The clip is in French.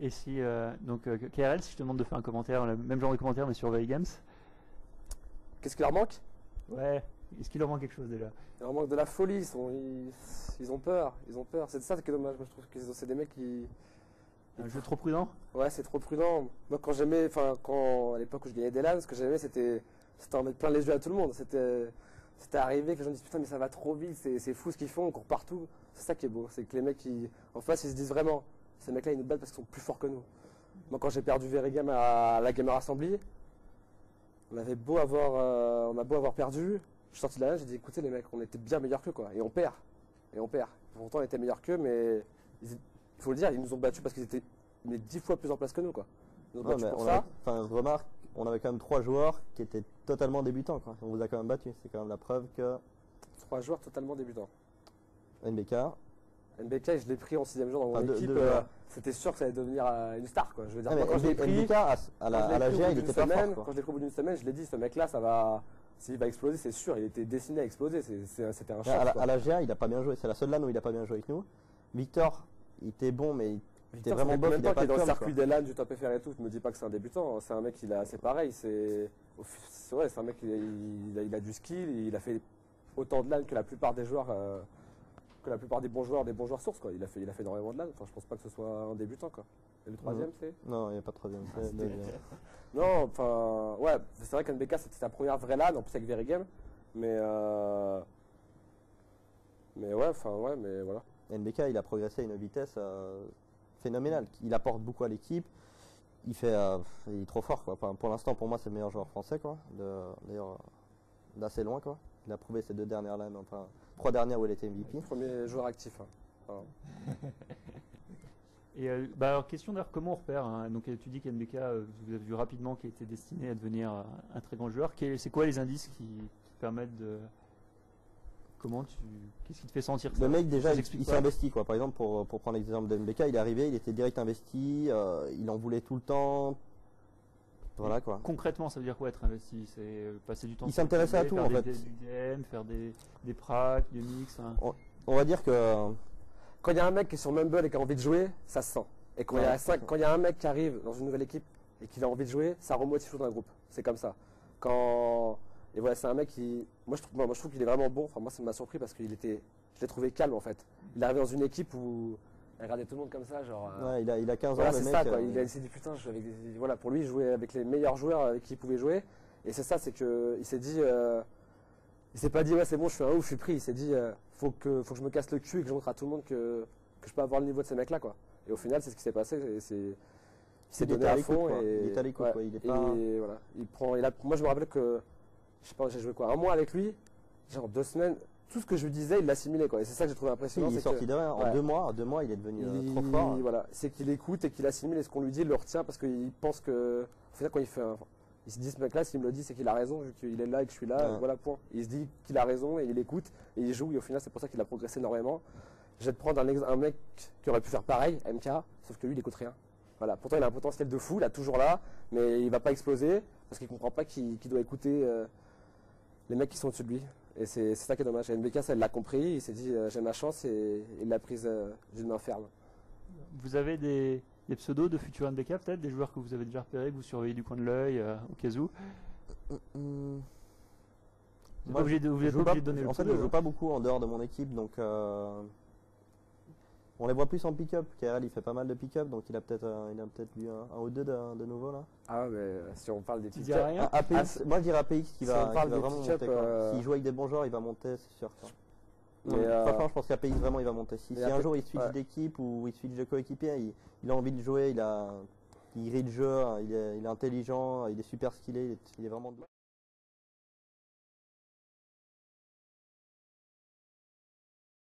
Et si, KRL, si je te demande de faire un commentaire, le même genre de commentaire mais sur VA Games, Qu'est-ce qui leur manque? ouais, est-ce qu'il leur manque quelque chose déjà? Il leur manque de la folie, ils ont peur, ils ont peur. C'est ça qui est dommage, moi je trouve que c'est des mecs qui... Un jeu trop prudent? Ouais, c'est trop prudent. Moi quand j'aimais, à l'époque où je gagnais des LAN, ce que j'aimais c'était en mettre plein les yeux à tout le monde. C'était arrivé que les gens disent putain mais ça va trop vite, c'est fou ce qu'ils font, on court partout. C'est ça qui est beau, c'est que les mecs en face ils se disent vraiment, ces mecs là ils nous battent parce qu'ils sont plus forts que nous. Moi quand j'ai perdu Verigame à la Gamer Assembly, on a beau avoir perdu, je suis sorti de la LAN, j'ai dit écoutez les mecs, on était bien meilleurs qu'eux quoi, et on perd. Pourtant on était meilleurs qu'eux, mais il faut le dire, ils nous ont battus parce qu'ils étaient 10 fois plus en place que nous quoi. Ils nous ont battus pour ça. Remarque, on avait quand même 3 joueurs qui étaient totalement débutants quoi. On vous a quand même battu, c'est quand même la preuve que... 3 joueurs totalement débutants. NBK, je l'ai pris en 6ème jour dans mon équipe. C'était sûr que ça allait devenir une star quoi. Je veux dire, moi, quand je l'ai pris, NBK à la GA, il était pas fort quoi. Quand je l'ai pris au bout d'une semaine, je l'ai dit, ce mec là, ça va, s'il va exploser, c'est sûr. Il était destiné à exploser. C'était un choc. À la GA, il a pas bien joué. C'est la seule LAN où il a pas bien joué avec nous. Victor, il était bon, mais il était vraiment bon. Il est dans le circuit des LAN du top FR et tout. Je me dis pas que c'est un débutant. C'est un mec, c'est pareil. C'est un mec, il a du skill. Il a fait autant de LAN que la plupart des joueurs. Que la plupart des bons joueurs sources quoi. Il a fait énormément de LAN. Enfin, je pense pas que ce soit un débutant quoi. Et le troisième c'est? Non, il n'y a pas de troisième. Non, enfin ouais, c'est vrai qu'NBK c'était sa première vraie LAN en plus avec Verigame, mais voilà. NBK il a progressé à une vitesse phénoménale. Il apporte beaucoup à l'équipe. Il est trop fort quoi. Enfin, pour l'instant pour moi c'est le meilleur joueur français quoi. D'ailleurs d'assez loin quoi. Il a prouvé ces 2 dernières LAN, 3 dernières où il était MVP. Premier joueur actif. Hein. Et alors, question d'ailleurs, comment on repère hein, donc tu dis qu'NBK, vous avez vu rapidement qu'il était destiné à devenir un très grand joueur. C'est quoi les indices qui permettent de... Qu'est-ce qui te fait sentir ça? Le mec déjà il s'est investi quoi. Par exemple pour prendre l'exemple de NBK, il est arrivé, il était direct investi, il en voulait tout le temps. Voilà quoi. Concrètement, ça veut dire quoi être investi? C'est passer du temps. Il s'intéressait à tout en fait. Des DM, faire des pracs, des mix. Hein. On va dire que quand il y a un mec qui est sur Mumble et qui a envie de jouer, ça se sent. Et quand il y a un mec qui arrive dans une nouvelle équipe et qui a envie de jouer, ça remotive tout un groupe. C'est comme ça. Et voilà, c'est un mec qui, moi je trouve qu'il est vraiment bon. Enfin moi ça m'a surpris parce que je l'ai trouvé calme en fait. Il est arrivé dans une équipe où il regardait tout le monde comme ça, genre. Ouais, il a 15 ans. Voilà, le c'est mec, ça quoi. Il s'est dit putain, voilà, pour lui il jouait avec les meilleurs joueurs avec qui il pouvait jouer. Et c'est ça, c'est que il s'est dit, il s'est pas dit ouais c'est bon, je suis un ouf, je suis pris. Il s'est dit faut que je me casse le cul et que je montre à tout le monde que je peux avoir le niveau de ces mecs là quoi. Et au final c'est ce qui s'est passé. Il s'est donné à fond et il est à l'écoute quoi. Il est pas. Et voilà, moi je me rappelle que je sais pas, j'ai joué quoi, un mois avec lui, genre 2 semaines. Tout ce que je lui disais, il l'assimilait quoi. Et c'est ça que j'ai trouvé impressionnant. Il est sorti derrière. En 2 mois, il est devenu trop fort. Voilà, c'est qu'il écoute et qu'il assimile et ce qu'on lui dit, il le retient parce qu'il pense que. Au final, quand il se dit ce mec-là, s'il me le dit, c'est qu'il a raison vu qu'il est là et que je suis là. Voilà, point. Il se dit qu'il a raison et il écoute et il joue et au final, c'est pour ça qu'il a progressé énormément. Je vais te prendre un mec qui aurait pu faire pareil, MK, sauf que lui, il écoute rien. Voilà, pourtant il a un potentiel de fou, il est toujours là, mais il va pas exploser parce qu'il comprend pas qu'il doit écouter les mecs qui sont au-dessus de lui. Et c'est ça qui est dommage. Et NBK, ça, il l'a compris, il s'est dit j'ai ma chance et il l'a prise d'une main ferme. Vous avez des pseudos de futurs NBK peut-être, des joueurs que vous avez déjà repérés, que vous surveillez du coin de l'œil au cas où? Vous n'êtes pas obligé de donner le pseudo. En fait, je joue pas beaucoup en dehors de mon équipe, donc on les voit plus en pick-up. KRL, il fait pas mal de pick-up, donc il a peut-être eu un ou deux de nouveau là. Ah mais si on parle des pick-up, rien. Moi je dirais APX qui va vraiment monter. S'il joue avec des bons joueurs, il va monter, c'est sûr. Franchement, je pense qu'APX vraiment il va monter. Si un jour il switch d'équipe ou il switch de coéquipier, il a envie de jouer, il rit le jeu, il est intelligent, il est super skillé, il est vraiment